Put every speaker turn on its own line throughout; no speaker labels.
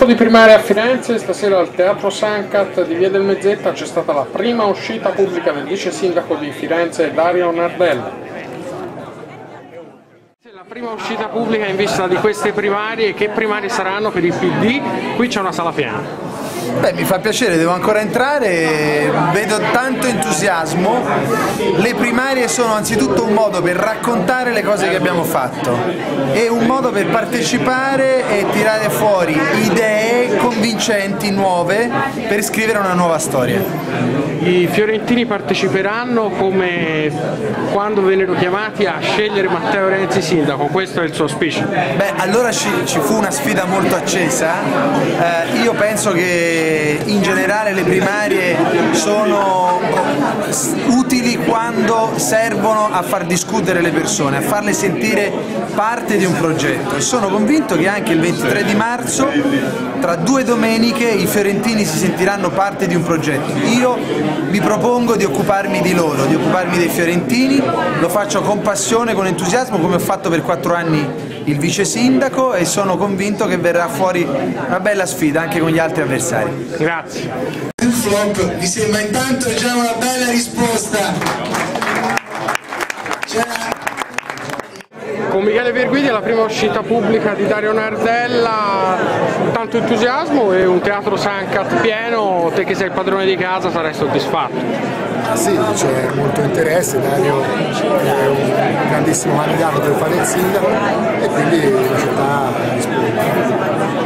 di primarie a Firenze, stasera al Teatro Sancat di Via del Mezzetta c'è stata la prima uscita pubblica del vice sindaco di Firenze Dario Nardella. La prima uscita pubblica in vista di queste primarie, che primarie saranno per il PD? Qui c'è una sala piena.
Beh, mi fa piacere, devo ancora entrare, vedo tanto entusiasmo. Le primarie sono anzitutto un modo per raccontare le cose che abbiamo fatto e un modo per partecipare e tirare fuori idee convincenti, nuove, per scrivere una nuova storia.
I fiorentini parteciperanno come quando vennero chiamati a scegliere Matteo Renzi sindaco, questo è il suo auspicio.
Beh, allora ci fu una sfida molto accesa, io penso che in generale le primarie sono utili quando servono a far discutere le persone, a farle sentire parte di un progetto e sono convinto che anche il 23 di marzo, tra 2 domeniche, i fiorentini si sentiranno parte di un progetto. Io mi propongo di occuparmi di loro, di occuparmi dei fiorentini, lo faccio con passione, con entusiasmo, come ho fatto per 4 anni il vice sindaco e sono convinto che verrà fuori una bella sfida anche con gli altri avversari.
Grazie.
Il flop mi sembra intanto già una bella risposta.
Con Michele Virguidi alla prima uscita pubblica di Dario Nardella, tanto entusiasmo e un teatro Sancat pieno, te che sei il padrone di casa sarai soddisfatto?
Sì, c'è molto interesse, Dario è un grandissimo candidato per fare il sindaco e quindi la città è disponibile.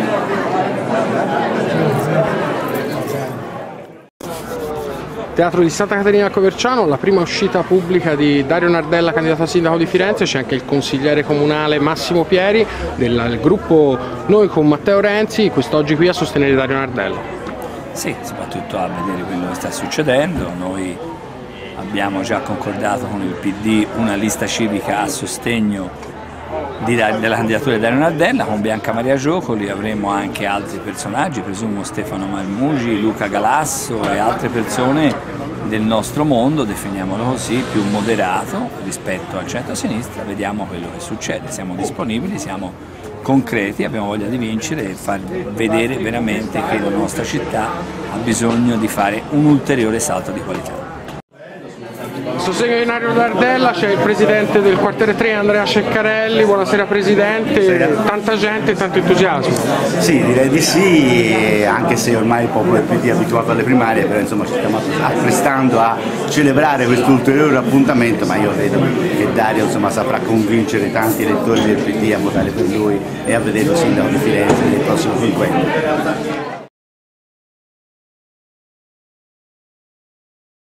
Teatro di Santa Caterina al Coverciano, la prima uscita pubblica di Dario Nardella, candidato a sindaco di Firenze, c'è anche il consigliere comunale Massimo Pieri del gruppo Noi con Matteo Renzi, quest'oggi qui a sostenere Dario Nardella.
Sì, soprattutto a vedere quello che sta succedendo. Noi abbiamo già concordato con il PD una lista civica a sostegno della candidatura di Dario Nardella, con Bianca Maria Giocoli avremo anche altri personaggi, presumo Stefano Marmugi, Luca Galasso e altre persone del nostro mondo, definiamolo così, più moderato rispetto al centro-sinistra. Vediamo quello che succede, siamo disponibili, siamo concreti, abbiamo voglia di vincere e far vedere veramente che la nostra città ha bisogno di fare un ulteriore salto di qualità.
Sostegno di Dario Nardella, c'è il presidente del quartiere 3 Andrea Ceccarelli, buonasera presidente, tanta gente e tanto entusiasmo.
Sì, direi di sì, anche se ormai il popolo del PD è abituato alle primarie, però insomma ci stiamo apprestando a celebrare questo ulteriore appuntamento, ma io vedo che Dario insomma saprà convincere tanti elettori del PD a votare per lui e a vederlo sindaco di Firenze nel prossimo quinquennio.